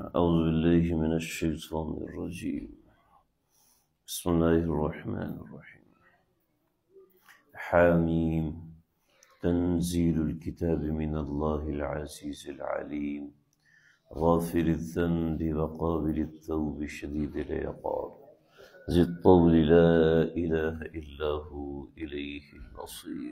أعوذ بالله من الشيطان الرجيم. بسم الله الرحمن الرحيم. حاميم تنزيل الكتاب من الله العزيز العليم غافر الذنب وقابل التوب شديد العقاب ذي الطول لا إله إلا هو إليه المصير.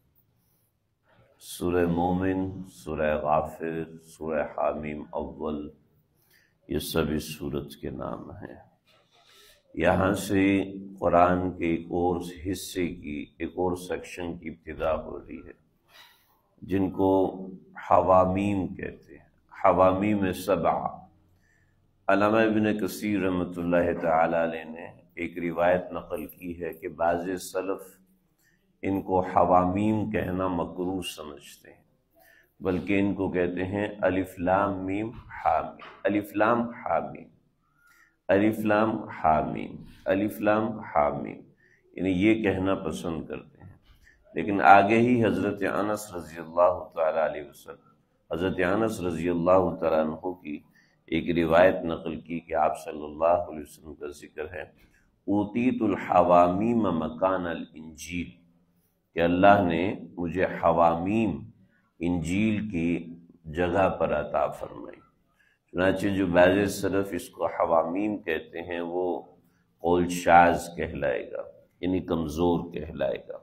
سورہ مومن، سورہ غافر، سورہ حامیم اول، یہ سب اس سورت کے نام ہیں۔ یہاں سے قرآن کے ایک اور حصے کی، ایک اور سیکشن کی ابتدا ہو رہی ہے، جن کو حوامیم کہتے ہیں۔ حوامیم سبع۔ علامہ ابن کثیر رحمۃ اللہ تعالی علیہ نے ایک روایت نقل کی ہے کہ بعض سلف ان کو حوامیم کہنا مکروہ سمجھتے ہیں، بلکہ ان کو کہتے ہیں الف لام میم حامیم، الف لام حامیم، الف لام حامیم، الف لام حامیم، یعنی یہ کہنا پسند کرتے ہیں۔ لیکن آگے ہی حضرت انس رضی اللہ تعالی علیہ وسلم، حضرت انس رضی اللہ تعالیٰ عنہ کی ایک روایت نقل کی کہ آپ صلی اللہ علیہ وسلم کا ذکر ہے، اوتیت الحوامیم مکان الانجیل، کہ اللہ نے مجھے حوامیم انجیل کی جگہ پر عطا فرمائی۔ چنانچہ جو بعض سلف اس کو حوامیم کہتے ہیں وہ قول شاذ کہلائے گا، یعنی کمزور کہلائے گا۔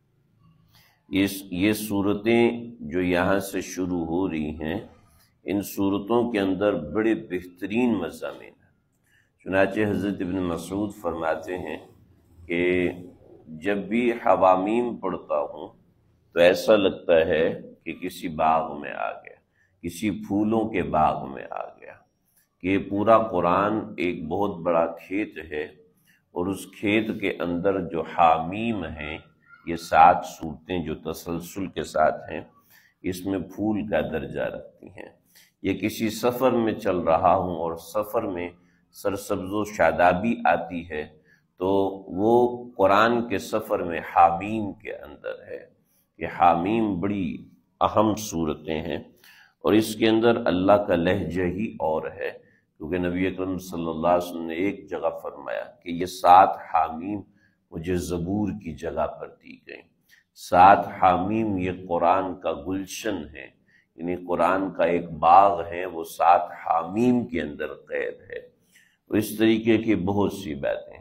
یہ صورتیں جو یہاں سے شروع ہو رہی ہیں، ان صورتوں کے اندر بڑے بہترین مضامین ہیں۔ چنانچہ حضرت ابن مسعود فرماتے ہیں کہ جب بھی حوامیم پڑھتا ہوں تو ایسا لگتا ہے کہ کسی باغ میں آ گیا، کسی پھولوں کے باغ میں آ گیا، کہ یہ پورا قرآن ایک بہت بڑا کھیت ہے، اور اس کھیت کے اندر جو حامیم ہیں، یہ 7 صورتیں جو تسلسل کے ساتھ ہیں، اس میں پھول کا درجہ رکھتی ہیں۔ یہ کسی سفر میں چل رہا ہوں اور سفر میں سرسبز و شادابی آتی ہے، تو وہ قرآن کے سفر میں حامیم کے اندر ہے۔ یہ حامیم بڑی اہم صورتیں ہیں، اور اس کے اندر اللہ کا لہجہ ہی اور ہے، کیونکہ نبی اکرم صلی اللہ علیہ وسلم نے ایک جگہ فرمایا کہ یہ 7 حامیم مجھے زبور کی جگہ پر دی گئیں۔ 7 حامیم یہ قرآن کا گلشن ہے، یعنی قرآن کا ایک باغ ہے، وہ 7 حامیم کے اندر قید ہے۔ اور اس طریقے کی بہت سی باتیں ہیں۔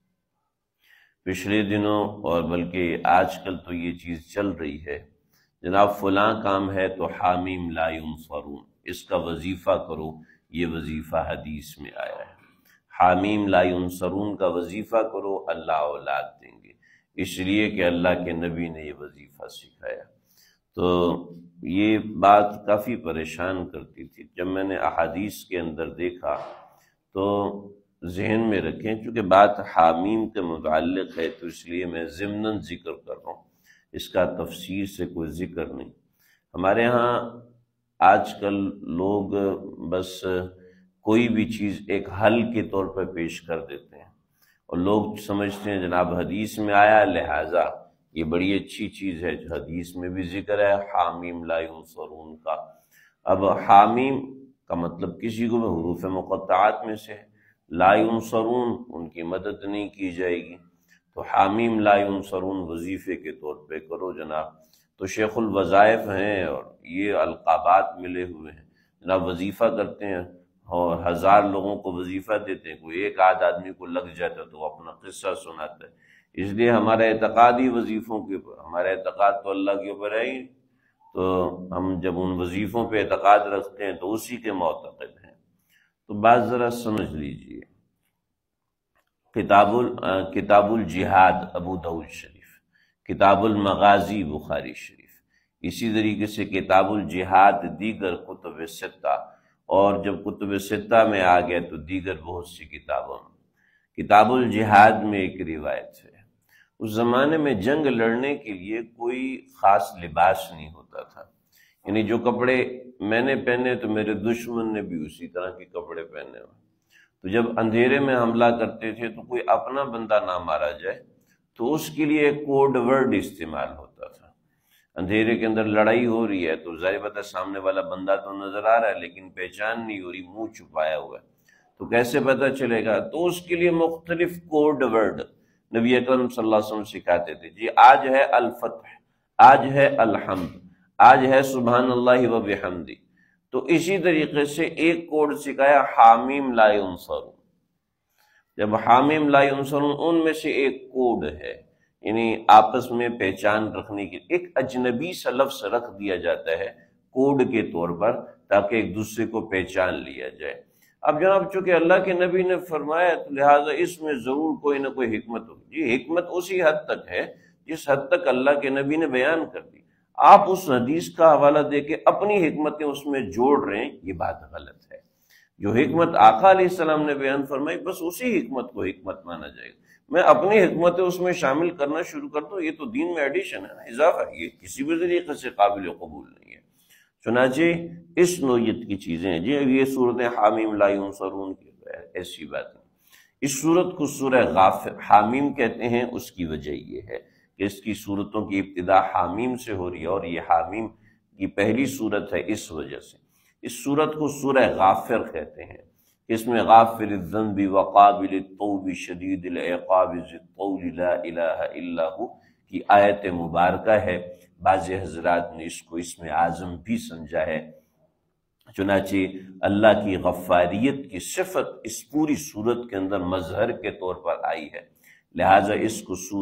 پچھلے دنوں اور بلکہ آج کل تو یہ چیز چل رہی ہے، جناب فلاں کام ہے تو حامیم لا ینصرون، اس کا وظیفہ کرو، یہ وظیفہ حدیث میں آیا ہے۔ حامیم لا ینصرون کا وظیفہ کرو، اللہ اولاد دیں گے، اس لیے کہ اللہ کے نبی نے یہ وظیفہ سکھایا۔ تو یہ بات کافی پریشان کرتی تھی۔ جب میں نے احادیث کے اندر دیکھا تو ذہن میں رکھیں، چونکہ بات حامیم کے متعلق ہے تو اس لیے میں ضمناً ذکر کر رہا ہوں، اس کا تفسیر سے کوئی ذکر نہیں۔ ہمارے ہاں آج کل لوگ بس کوئی بھی چیز ایک حل کے طور پر پیش کر دیتے ہیں، اور لوگ سمجھتے ہیں جناب حدیث میں آیا لہٰذا یہ بڑی اچھی چیز ہے، جو حدیث میں بھی ذکر ہے حامیم لا ینصرون کا۔ اب حامیم کا مطلب کسی کو بھی حروف مقطعات میں سے ہے، لا ینصرون ان کی مدد نہیں کی جائے گی، تو حامیم لا ینصرون وظیفے کے طور پہ کرو جناب۔ تو شیخ الوظائف ہیں اور یہ القابات ملے ہوئے ہیں، جناب وظیفہ کرتے ہیں اور 1000 لوگوں کو وظیفہ دیتے ہیں، کوئی ایک آدھ آدمی کو لگ جاتا ہے تو وہ اپنا قصہ سناتا ہے۔ اس لیے ہمارا اعتقاد ہی وظیفوں کے اوپر، ہمارا اعتقاد تو اللہ کے اوپر ہے ہی، تو ہم جب ان وظیفوں پہ اعتقاد رکھتے ہیں تو اسی کے معتقد ہیں۔ تو بات ذرا سمجھ لیجئے۔ کتاب الجہاد ابو داؤد شریف، کتاب المغازی بخاری شریف، اسی طریقے سے کتاب الجہاد دیگر کتب 6، اور جب کتب 6 میں آ گیا تو دیگر بہت سی کتابوں میں۔ کتاب الجہاد میں ایک روایت ہے، اس زمانے میں جنگ لڑنے کے لیے کوئی خاص لباس نہیں ہوتا تھا، یعنی جو کپڑے میں نے پہنے تو میرے دشمن نے بھی اسی طرح کے کپڑے پہنے ہوئے۔ تو جب اندھیرے میں حملہ کرتے تھے تو کوئی اپنا بندہ نہ مارا جائے تو اس کے لیے ایک کوڈ ورڈ استعمال ہوتا تھا۔ اندھیرے کے اندر لڑائی ہو رہی ہے تو ظاہر بات ہے سامنے والا بندہ تو نظر آ رہا ہے لیکن پہچان نہیں ہو رہی، منہ چھپایا ہوا ہے، تو کیسے پتہ چلے گا؟ تو اس کے لیے مختلف کوڈ ورڈ نبی اکرم صلی اللہ علیہ وسلم سکھاتے تھے. جی آج ہے الفتح، آج ہے الحمد، آج ہے سبحان اللہ و بحمدی. تو اسی طریقے سے ایک کوڈ سکھایا حامیم لا ینصرون. جب حامیم لا ینصرون ان میں سے ایک کوڈ ہے، یعنی آپس میں پہچان رکھنے کے ایک اجنبی سا لفظ رکھ دیا جاتا ہے کوڈ کے طور پر تاکہ ایک دوسرے کو پہچان لیا جائے. اب جناب چونکہ اللہ کے نبی نے فرمایا تو لہٰذا اس میں ضرور کوئی نہ کوئی حکمت ہوگی. جی حکمت اسی حد تک ہے جس حد تک اللہ کے نبی نے بیان کر دی. آپ اس حدیث کا حوالہ دے کے اپنی حکمتیں اس میں جوڑ رہے ہیں، یہ بات غلط ہے. جو حکمت آقا علیہ السلام نے بیان فرمائی بس اسی حکمت کو حکمت مانا جائے گا. میں اپنی حکمتیں اس میں شامل کرنا شروع کر دوں، یہ تو دین میں ایڈیشن ہے نا، اضافہ ہے، یہ کسی بھی طریقے سے قابل قبول نہیں ہے. چنانچہ اس نوعیت کی چیزیں ہیں. جی یہ صورت حامیم لا ینصرون کی ایسی بات نہیں. اس صورت کو سورہ غافر حامیم کہتے ہیں، اس کی وجہ یہ ہے کہ اس کی صورتوں کی ابتدا حامیم سے ہو رہی ہے اور یہ حامیم کی پہلی صورت ہے. اس وجہ سے اس صورت کو سورہ غافر کہتے ہیں. اس میں غافر الذنب وقابل التوب شدید العقاب ذی الطول لا الہ الا ہو کی آیت مبارکہ ہے. بعض حضرات نے اس کو اسم اعظم بھی سمجھا ہے. چنانچہ اللہ کی غفاریت کی صفت اس پوری صورت کے اندر مظہر کے طور پر آئی ہے، لہٰذا اس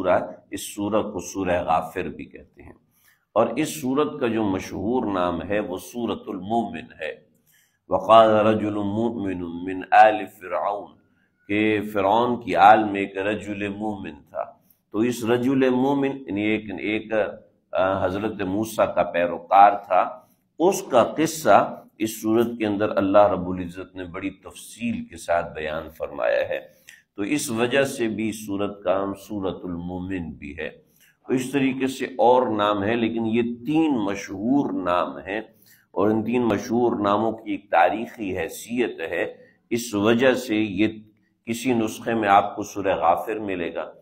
سورہ کو سورہ غافر بھی کہتے ہیں. اور اس سورت کا جو مشہور نام ہے وہ سورۃ المومن ہے. وقال رجل مؤمن من آل فرعون کہ فرعون کی آل میں ایک رجل مومن تھا. تو اس رجل مومن یعنی ایک حضرت موسیٰ کا پیروکار تھا. اس کا قصہ اس صورت کے اندر اللہ رب العزت نے بڑی تفصیل کے ساتھ بیان فرمایا ہے. تو اس وجہ سے بھی سورت کا نام سورۃ المومن بھی ہے. تو اس طریقے سے اور نام ہیں لیکن یہ 3 مشہور نام ہیں اور ان 3 مشہور ناموں کی ایک تاریخی حیثیت ہے. اس وجہ سے یہ کسی نسخے میں آپ کو سورہ غافر ملے گا،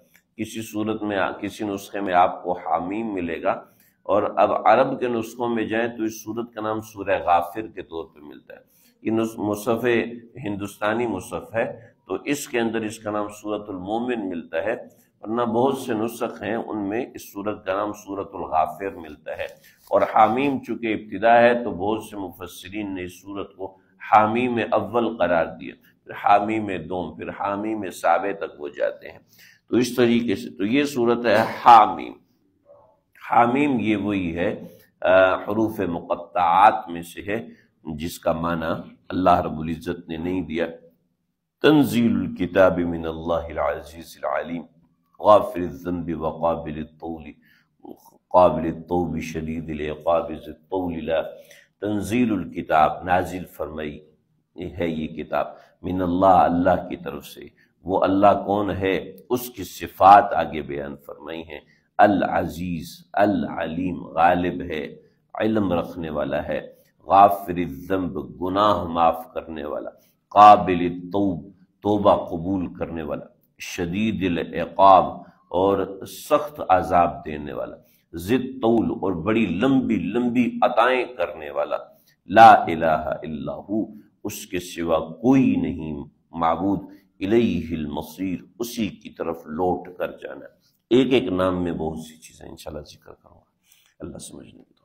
کسی نسخے میں آپ کو حامیم ملے گا، اور اب عرب کے نسخوں میں جائیں تو اس سورت کا نام سورہ غافر کے طور پہ ملتا ہے. یہ مصحف ہندوستانی مصحف ہے تو اس کے اندر اس کا نام سورۃ المومن ملتا ہے، ورنہ بہت سے نسخ ہیں ان میں اس سورت کا نام سورۃ الغافر ملتا ہے. اور حامیم چونکہ ابتدا ہے تو بہت سے مفسرین نے اس سورت کو حامیم اول قرار دیا، پھر حامیم دوم، پھر حامیم سابع تک وہ جاتے ہیں. تو اس طریقے سے تو یہ سورت ہے حامیم. حامیم یہ وہی ہے حروف مقطعات میں سے ہے جس کا معنی اللہ رب العزت نے نہیں دیا. تنزیل الکتاب من اللہ العزیز العلیم غافر الذنب وقابل الطول قابل التوب شدید العقاب ذی الطول لا. تنزیل الکتاب نازل فرمائی ہے یہ کتاب من اللہ اللہ کی طرف سے. وہ اللہ کون ہے؟ اس کی صفات آگے بیان فرمائی ہیں. العزیز العلیم غالب ہے، علم رکھنے والا ہے. غافر الذنب گناہ معاف کرنے والا. قابل التوب توبہ قبول کرنے والا. شدید العقاب اور سخت عذاب دینے والا. ذی الطول اور بڑی لمبی لمبی عطائیں کرنے والا. لا الہ الا ہو اس کے سوا کوئی نہیں معبود. الیہ المصیر اسی کی طرف لوٹ کر جانا. ایک ایک نام میں بہت سی چیزیں انشاءاللہ ذکر کروں گا. اللہ سمجھنے